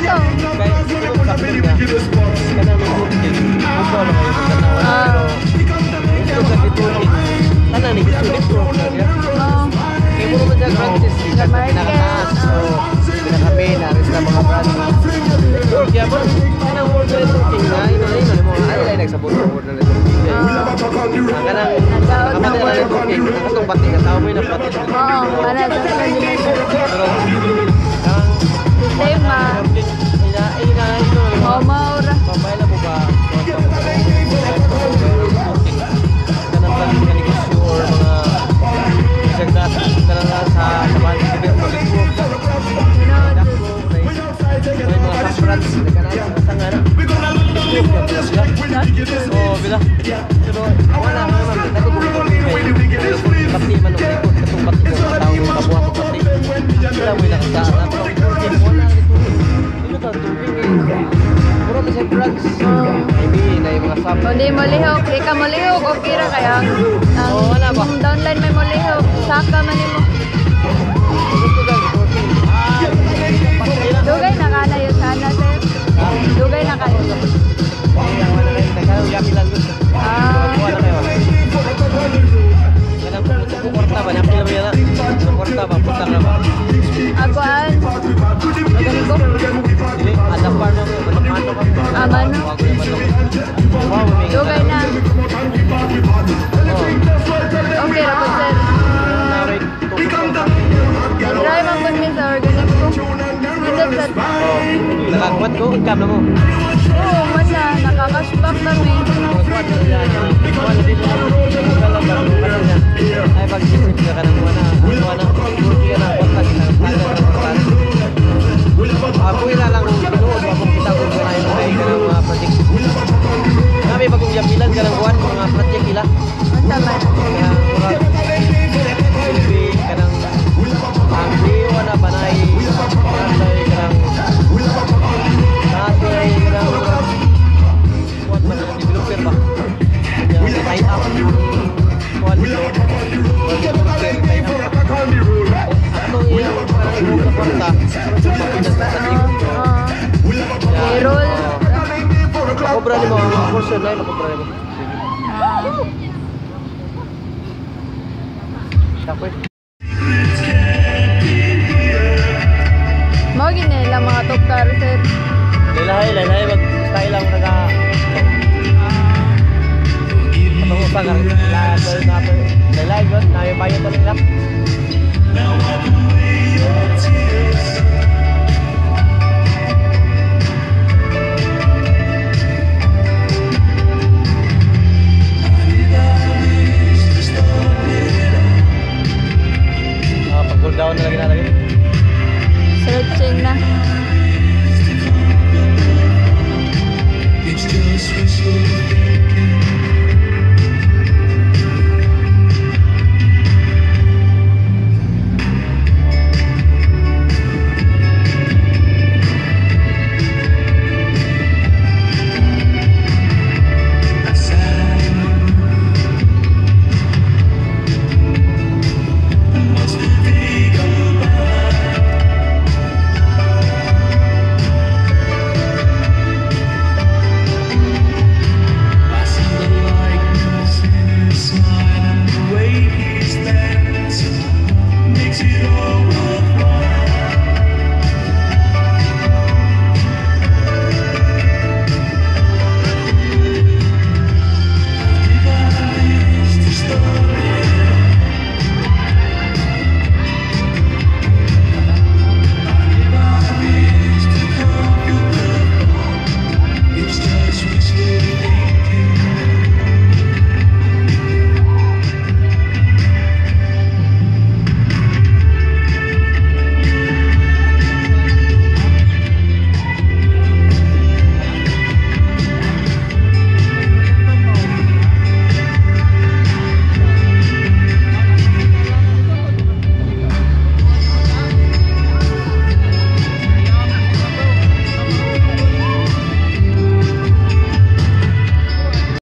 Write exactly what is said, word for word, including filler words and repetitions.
Ito. Kaya siguro sa akin nga, kana may booking. Gusto lang kayo magkanawa. Pero gusto sa bituin. Kana ni gusto dito. Kaya mo naman dyan practice. Kasi pinakataas. Pinakapena. Rin na mga brand. Siguro kaya mo. Kanang word na ito. Tingnan. Ino-ino. Ay, ay, nagsabot ang word na ito. Kanang kapatid na ito. Katong pati. Katao mo yung napatid. Oo. Para sa kanila. Pero tema. Oh, maura. Pambayla mo ba? Kanang taling negosyo or mga segdas kanang sa laban ng gobyerno. May mga restaurants na kanang sangan. Oh, bila. Pero wala naman dito ko ko pati man ng ikot katong pati ng tao ng kabuha ko pati. Wala mo nakasana pero wala dito. Ano ta tubig eh. Puro na sa drugs. Maybe na yung mga sap. Hindi mo lihok, di ka mo lihok, okay ra kaya ang oh, wala ba? downline may mo lihok, saka man nimo. Dugay na kana yun sana sir. Dugay na kayo. Ah. Porta ba? Napil ba yan? Porta ba? Porta na ba? Aguan. Magaling ko. Hindi, ada par na mo. Manok ka. Aman no? Dugay na. Okay ra po sir. Nag-drive ang convince sa organic ko. Minsan sir. Nakakuat ko? Income na mo? Oo, man na. Nakakashback kami. Nakakuat na yan. Nakakuat na dito. Nakakuat na dito. Ay, pag-isip ka ka ng buwana. Ang buwana. Kurti ka ng kontak. Kinakatagal ng kontak. Ako ina lang pinuod. Akong kita kung buwana yung kaya ka ng mga project. Kami bagong yapilan ka ng buwan. Mga project ila. Ang sama na. Kaya murag. Silbi ka ng ang liwa na banay. Banay ka ng natay ka ng kuwan ba ng developer ba? Kaya tie up. Kuwan ito. Ato yung parang ibong kapunta. Mapinas na sa tingin. Payroll. Makobra ni mo. Ang portion na yun. Makobra ni mo. Tapos. Mga gini lang mga tukar sir. Lalahay, lalahay. Mag-style lang naga. Atong usang. Lalahay. Lalahay. Lalahay. Lalahay.